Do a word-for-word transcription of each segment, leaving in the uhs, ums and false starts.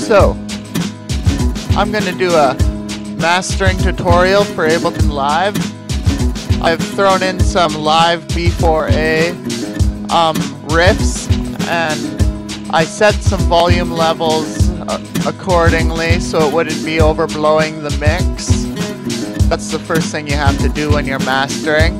So, I'm going to do a mastering tutorial for Ableton Live. I've thrown in some live B four A um, riffs, and I set some volume levels uh, accordingly so it wouldn't be overblowing the mix. That's the first thing you have to do when you're mastering.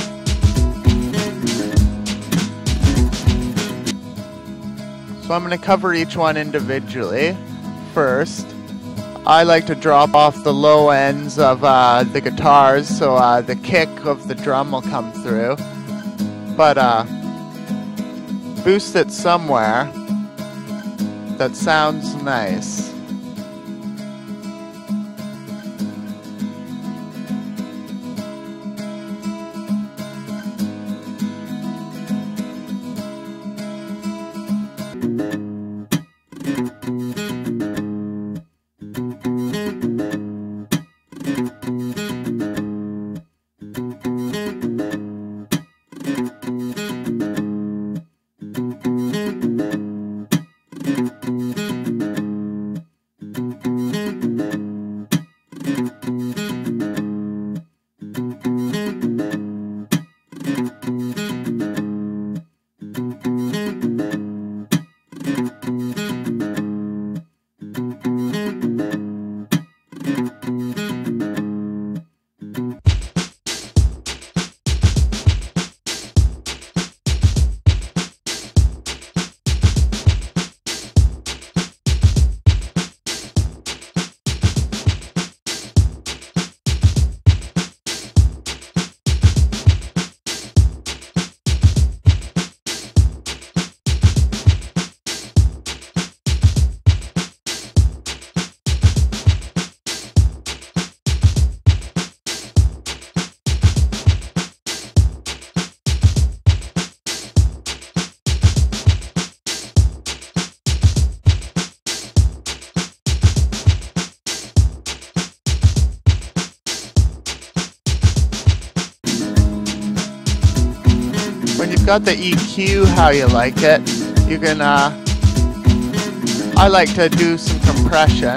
So I'm going to cover each one individually. First, I like to drop off the low ends of uh, the guitars so uh, the kick of the drum will come through. But uh, boost it somewhere that sounds nice. When you've got the E Q how you like it, you can, uh, I like to do some compression.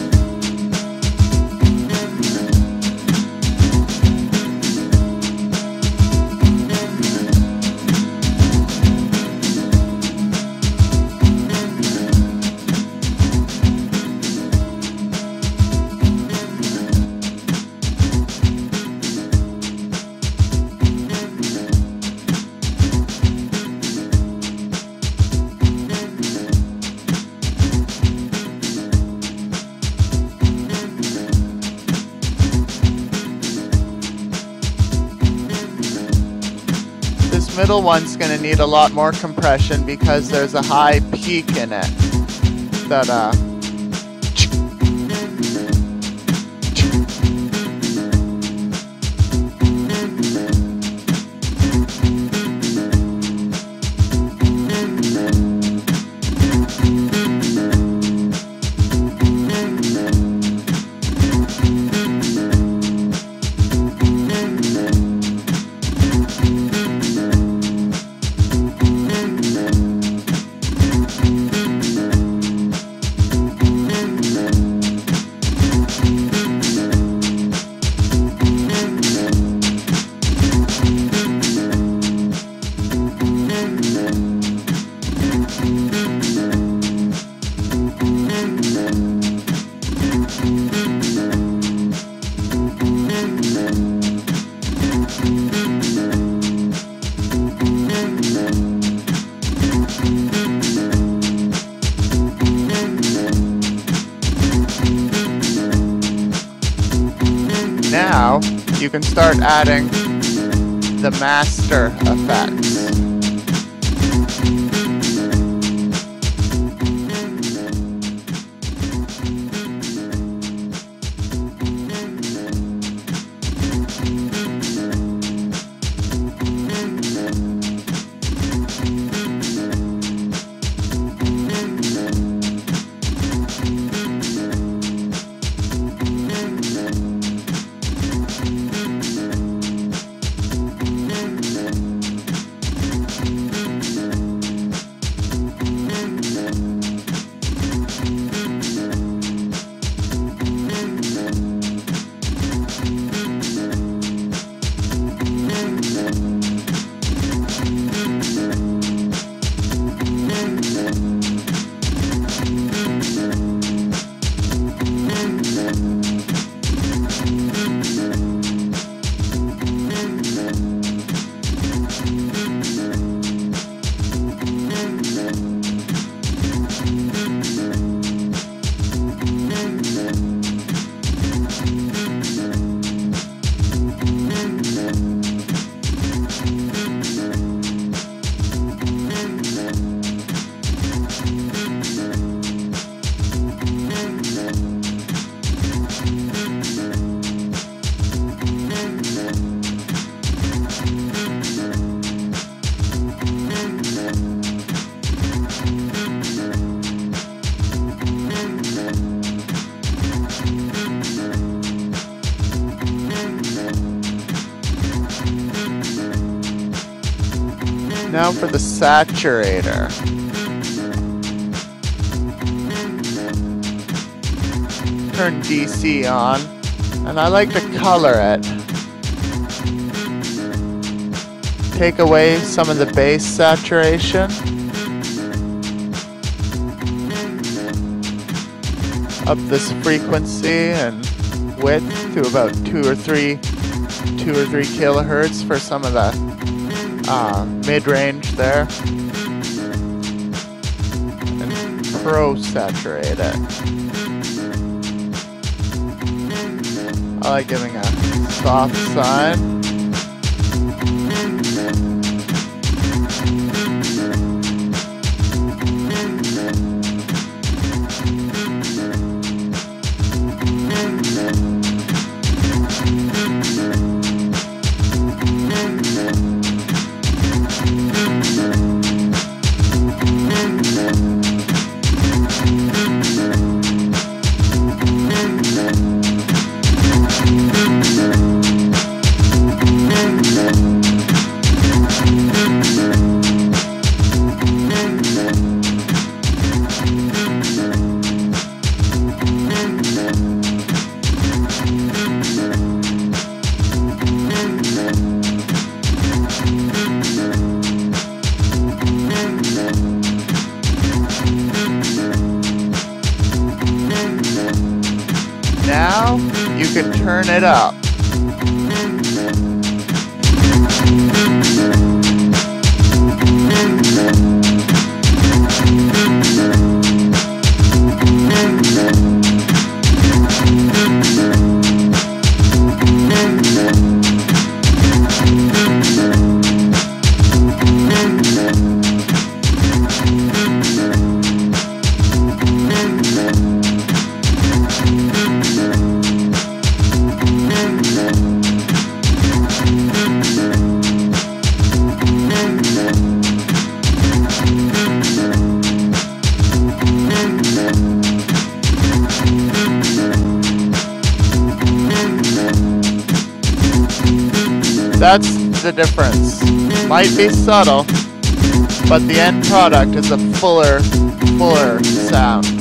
Middle one's going to need a lot more compression because there's a high peak in it that uh now you can start adding the master effects. Now for the saturator. Turn D C on, and I like to color it. Take away some of the bass saturation. Up this frequency and width to about two or three, two or three kilohertz for some of the uh, mid-range there, and pro-saturate it. I like giving a soft sign. Now you can turn it up. That's the difference. Might be subtle, but the end product is a fuller, fuller sound.